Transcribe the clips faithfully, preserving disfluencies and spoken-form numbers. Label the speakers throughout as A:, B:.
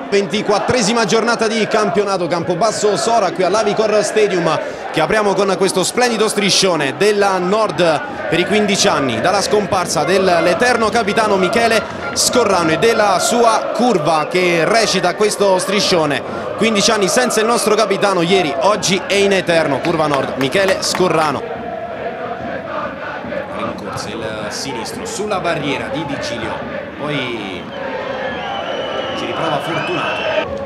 A: ventiquattresima giornata di campionato Campobasso Sora qui all'Avicor Stadium, che apriamo con questo splendido striscione della Nord per i quindici anni dalla scomparsa dell'eterno capitano Michele Scorrano e della sua curva che recita questo striscione: quindici anni senza il nostro capitano, ieri, oggi e in eterno. Curva Nord, Michele Scorrano. Rincorse il sinistro sulla barriera di Vigilio, poi ci riprova Fortunato.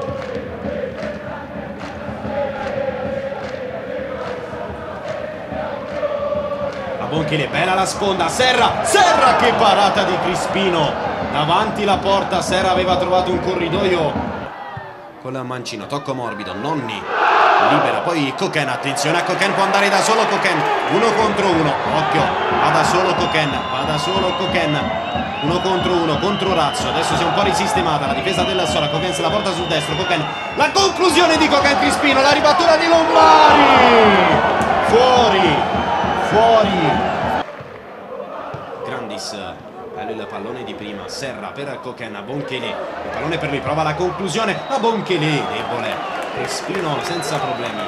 A: A Bonchile, bella la sponda, Serra, Serra che parata di Crispino, davanti la porta. Serra aveva trovato un corridoio con la mancino, tocco morbido, Nonni libera, poi Coquen, attenzione a Coquen, può andare da solo Coquen, uno contro uno, occhio, va da solo Coquen, va da solo Coquen, uno contro uno, contro Razzo, adesso si è un po' risistemata la difesa della Sora, Coquen se la porta sul destro, Coquen, la conclusione di Coquen Crispino, la ribattuta di Lombari, fuori, fuori, Grandis, bello il pallone di prima, Serra per Coquen, a Bonchele, il pallone per lui, prova la conclusione, a Bonchele, debole, Crispino senza problemi,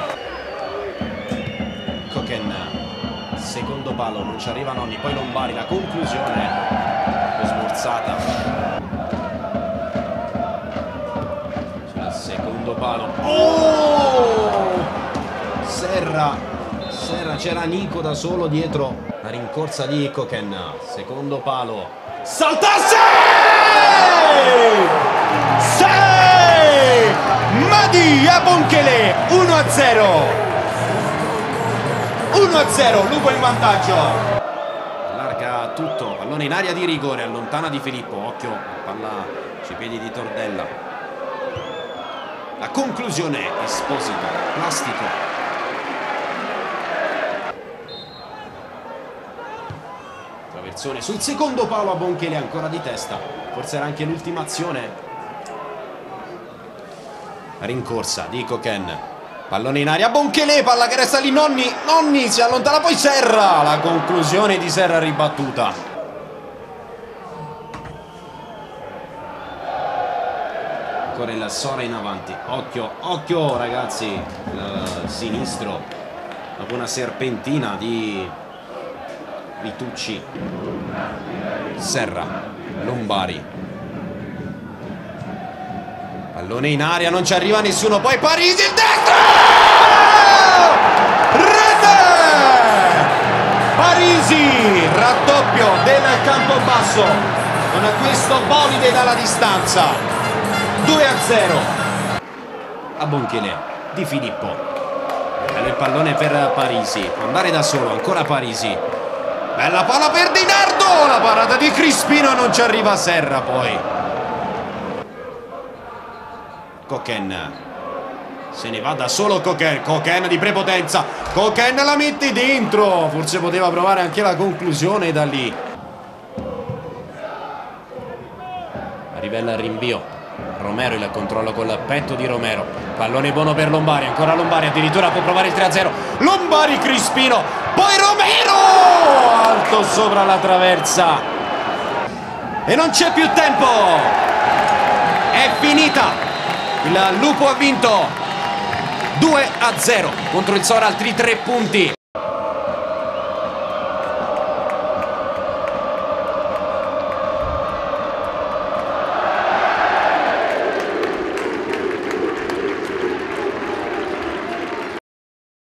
A: Coquen, secondo palo, non ci arriva Nonni, poi Lombari, la conclusione, un po' smorzata, sul secondo palo, oh! Serra, Serra, c'era Nico da solo dietro, la rincorsa di Coquen, secondo palo, saltasse! sei! Madi a Bonchele, uno a zero, uno a zero, Lupo in vantaggio, allarga tutto, pallone in area di rigore, allontana Di Filippo, occhio, palla sui piedi di Tordella, la conclusione, Esposito, Plastico, traversone sul secondo palo a Bonchele, ancora di testa, forse era anche l'ultima azione, rincorsa di Coquen, pallone in aria, Bonchele, palla che resta lì, Nonni, Nonni si allontana, poi Serra, la conclusione di Serra ribattuta, ancora il Sora in avanti, occhio, occhio ragazzi, il sinistro dopo una serpentina di Vitucci, Serra, Lombari, pallone in aria, non ci arriva nessuno, poi Parisi, il destro! Rete! Parisi, raddoppio del Campobasso con questo bolide dalla distanza, due a zero. A Bonchele, Di Filippo, bello il pallone per Parisi, può andare da solo, ancora Parisi, bella palla per Di Nardo, la parata di Crispino, non ci arriva Serra, poi Coquen, se ne va da solo Coquen, Coquen di prepotenza, Coquen la mette dentro, forse poteva provare anche la conclusione da lì, arriva il rinvio, Romero il controllo col petto di Romero, pallone buono per Lombari, ancora Lombari, addirittura può provare il tre a zero, Lombari, Crispino, poi Romero, alto sopra la traversa e non c'è più tempo, è finita. Il Lupo ha vinto due a zero contro il Sora, altri tre punti.